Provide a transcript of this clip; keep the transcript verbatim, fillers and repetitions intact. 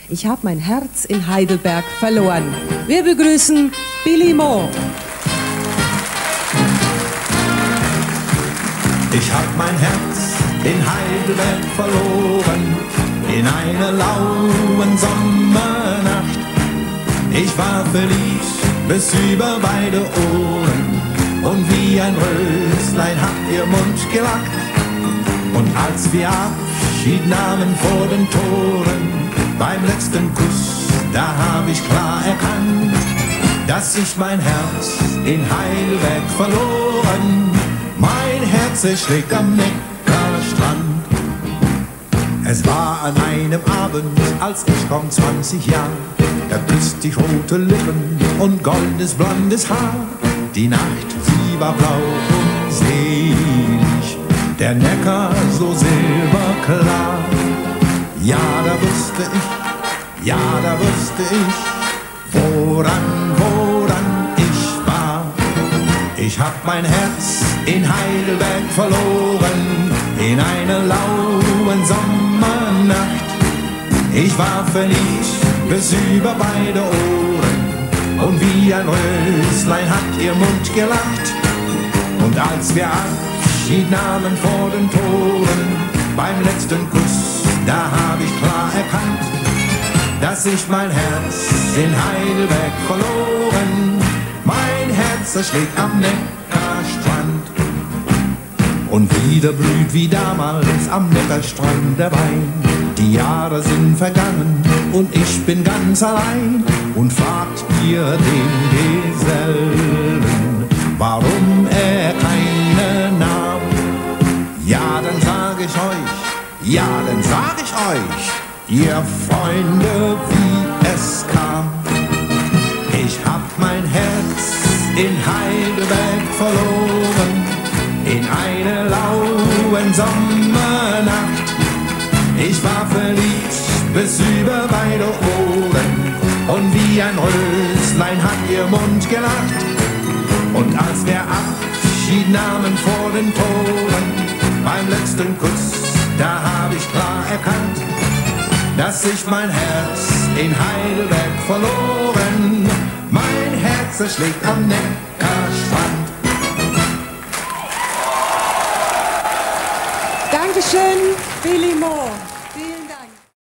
Ich habe mein Herz in Heidelberg verloren. Wir begrüßen Billy Moore. Ich hab mein Herz in Heidelberg verloren, in einer lauen Sommernacht. Ich war verliebt bis über beide Ohren, und wie ein Röslein hat ihr Mund gelacht. Und als wir Abschied nahmen vor den Toren, beim letzten Kuss, da hab ich klar erkannt, dass ich mein Herz in Heidelberg verloren. Mein Herz, es schlägt am Neckarstrand. Es war an einem Abend, als ich kaum zwanzig Jahre, da küsste ich rote Lippen und goldenes blondes Haar. Die Nacht, sie war blau und selig, der Neckar so silberklar. Ja, da wusste ich, ja, da wusste ich, woran, woran ich war. Ich hab mein Herz in Heidelberg verloren, in einer lauen Sommernacht. Ich war verliebt bis über beide Ohren, und wie ein Röslein hat ihr Mund gelacht. Und als wir Abschied nahmen vor den Toren, beim letzten Kuss, da hab ich klar erkannt, dass ich mein Herz in Heidelberg verloren. Mein Herz, das schlägt am Neckarstrand. Und wieder blüht wie damals am Neckarstrand der Wein. Die Jahre sind vergangen und ich bin ganz allein. Und fragt ihr den Gesellen, warum er keine nahm. Ja, dann sag ich euch, ja, dann sag ich euch, ihr Freunde, wie es kam. Ich hab mein Herz in Heidelberg verloren, in einer lauen Sommernacht. Ich war verliebt bis über beide Ohren, und wie ein Röslein hat ihr Mund gelacht. Und als wir Abschied nahmen vor den Toren, beim letzten Kuss, da hab ich klar erkannt, dass ich mein Herz in Heidelberg verloren. Mein Herz, es schlägt am Neckarstrand. Dankeschön, Billy Moore.